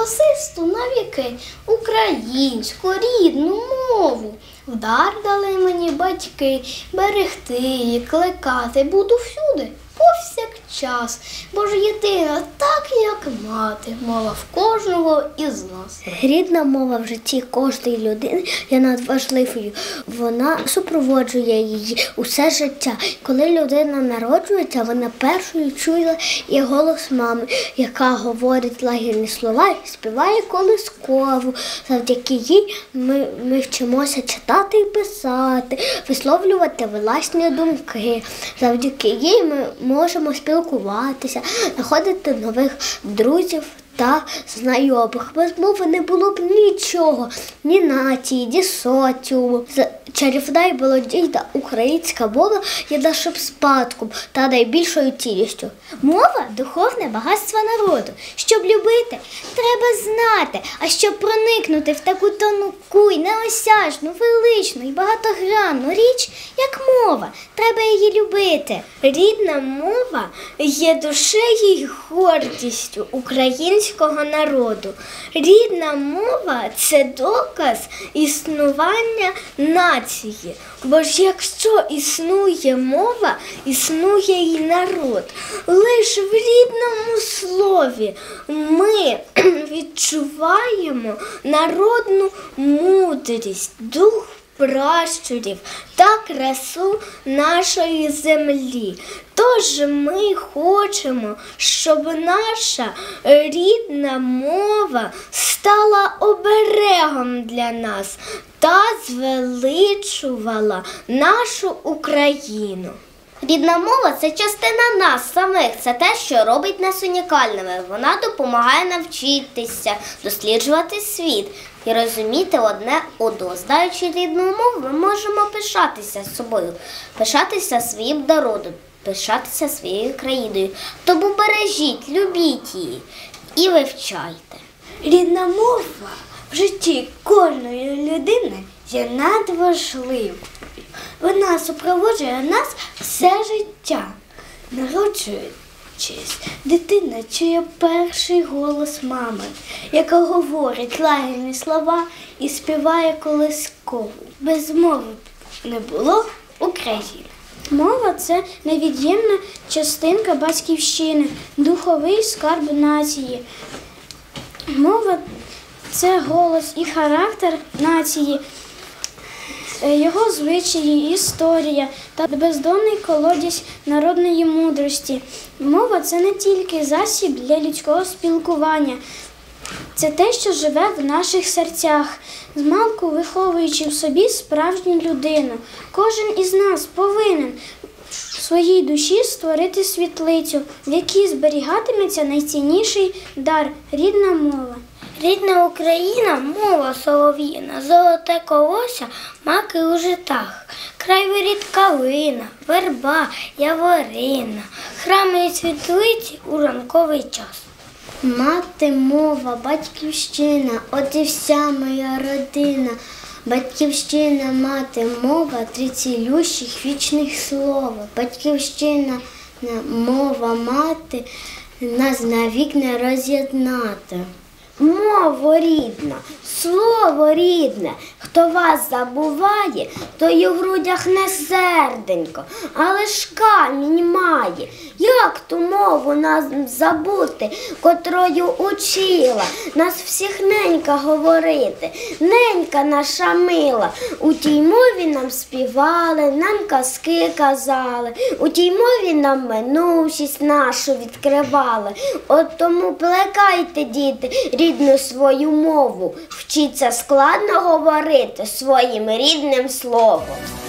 голосисту навіки, українську рідну мову. В дар дали мені батьки, берегти її, кликати буду всюди, повсякчас, бо ж єдина, так як мати, мова в кожного із нас. Рідна мова в житті кожної людини є надважливою. Вона супроводжує її усе життя. Коли людина народжується, вона першою чує і голос мами, яка говорить лагідні слова і співає колискову. Завдяки їй ми вчимося читати і писати, висловлювати власні думки. Завдяки їй ми можемо спілкуватися, знаходити нових друзів та знайомих. Без мови не було б нічого, ні нації, ні соціуму. Чарівна і молодійна українська мова є нашим спадком та найбільшою цінністю. Мова – духовне багатство народу. Щоб любити, треба знати, а щоб проникнути в таку тонку й неосяжну, величну і багатогранну річ, як мова, треба її любити. Рідна мова є душею й гордістю українського народу. Рідна мова – це доказ існування нації. Бо ж якщо існує мова, існує й народ. Лише в рідному слові ми відчуваємо народну мудрість, дух пращурів та красу нашої землі. Тож ми хочемо, щоб наша рідна мова стала оберегом для нас та звеличувала нашу Україну. Рідна мова – це частина нас самих, це те, що робить нас унікальними. Вона допомагає навчитися, досліджувати світ і розуміти одне одного. Знаючи рідну мову, ми можемо пишатися собою, пишатися своїм народом, пишатися своєю країною. Тому бережіть, любіть її і вивчайте. Рідна мова в житті кожної людини є надважливою. Вона супроводжує нас все життя. Народжуючись, дитина чує перший голос мами, яка говорить лагідні слова і співає колискову. Без мови не було України. Мова – це невід'ємна частинка батьківщини, духовий скарб нації. Мова – це голос і характер нації, його звичаї, історія та бездонний колодязь народної мудрості. Мова – це не тільки засіб для людського спілкування, це те, що живе в наших серцях, змалку виховуючи в собі справжню людину. Кожен із нас повинен в своїй душі створити світлицю, в якій зберігатиметься найцінніший дар – рідна мова. Рідна Україна – мова солов'їна, золоте колося, маки у житах, край воріт калина, верба, яворина, храми і світлиці у ранковий час. Мати, мова, батьківщина, от і вся моя родина. Батьківщина, мати, мова, три цілющих вічних слова. Батьківщина, мова, мати, нас навік не роз'єднати. Мова рідна, слово рідне, хто вас забуває, той у грудях не серденько, але ж камінь має. Як ту мову нас забути, котрою учила нас всіх ненька говорити, ненька наша мила. У тій мові нам співали, нам казки казали, у тій мові нам минувшість нашу відкривали. От тому плекайте, діти, рідну свою мову, вчіться складно говорити своїм рідним словом.